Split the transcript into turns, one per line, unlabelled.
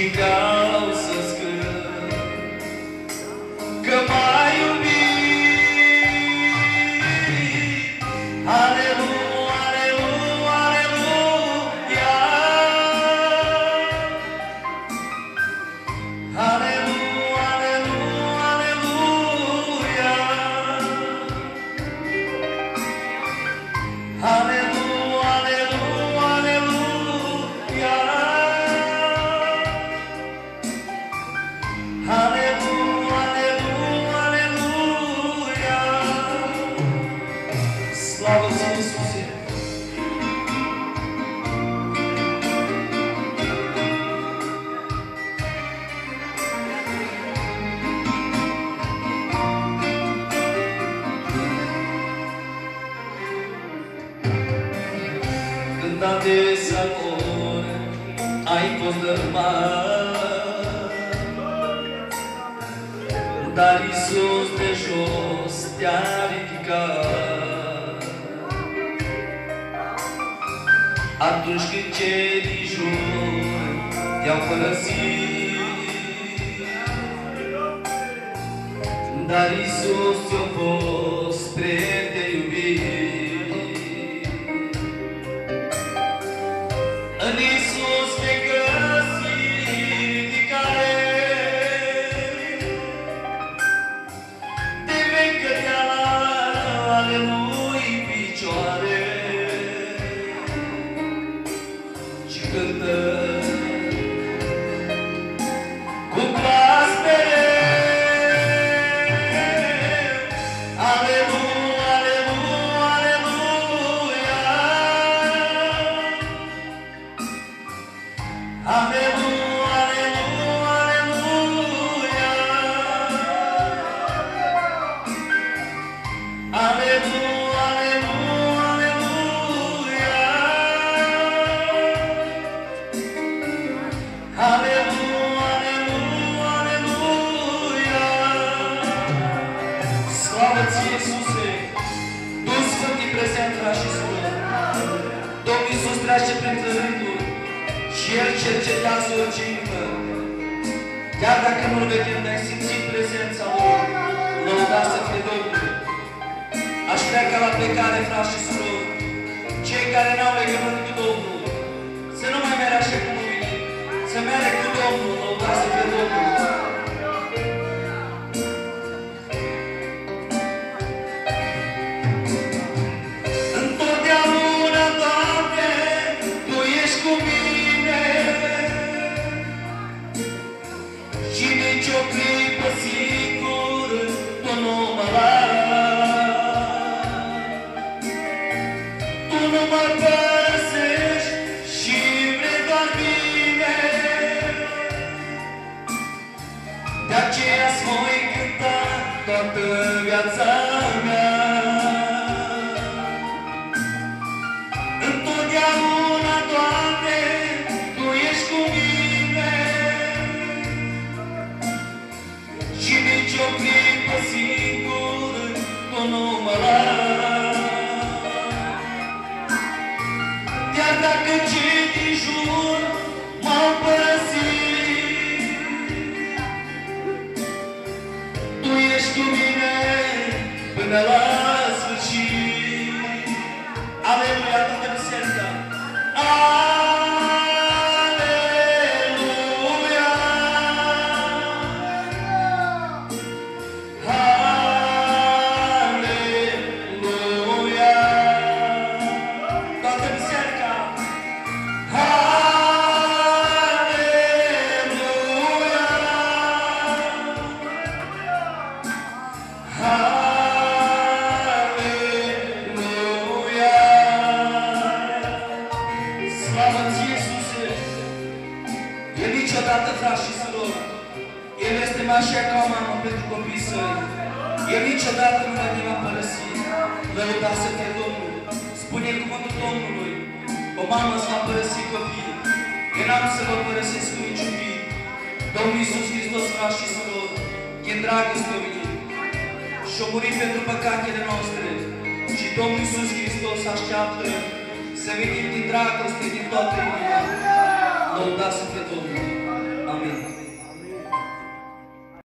vreau să scânt că m-ai iubit. Aleluia, aleluia, aleluia. Aleluia, aleluia, aleluia. Aleluia, aleluia, aleluia. Aleluia, aleluia, aleluia. Slavă ție, Iisuse! Când adesea ori ai fost dărâmat, dar Iisus de jos te-a ridicat. Atunci când cei din jur te-au părăsit, dar Iisus ți-a fost spre te iubi. În Iisus vei găsi ridicare, te vei cădea ale lui picioare și cântă cu glas mereu. Aleluia, aleluia, aleluia. Aleluia, aleluia, aleluia. Aleluia, aleluia, aleluia. Aleluia, aleluia, aleluia. Slavă ție, Iisuse! Duh Sfânt e prezent, frați și surori. Domnul Iisus trece printre rânduri și El cercetează orice inimă. Chiar dacă nu-L vedem, dar ai simțit prezența Lui. Lăudați să fie Domnul. Aș vrea ca la plecare, frați și surori, cei care n-au legământ cu Domnul să nu mai meargă așa cum vine, să meargă cu Domnul. Lăudați să fie Domnul. Întotdeauna, Doamne, Tu ești cu mine și nici o clipă singur Tu nu mă lași. Tu nu mă părăsești și vrei doar bine. De aceea-ți voi cânta toată viața mea. Întotdeauna, Doamne, Tu ești cu mine și nici o clipă singur Tu nu mă lași. Chiar dacă cei din jur m-au părăsit, Tu ești cu mine până la sfârșit. Aleluia, toată biserica! Aleluia! Aleluia! Toată biserica! Aleluia! Aleluia! Slavă ție, Iisuse! El niciodată, frați și surori, El este mai așa ca o mamă pentru copiii Săi. El niciodată nu ne va părăsi. Lăudați să fie Domnul. Spune cuvântul Domnului: o mamă îți va părăsi copiii. Eu n-am să vă părăsesc cu niciun vid. Domnul Iisus Hristos, frați și surori, e în dragoste venit și-a murit pentru păcatele noastre. Și Domnul Iisus Hristos așteaptă să venim din dragoste, din toată inima. Lăudați să fie Domnul.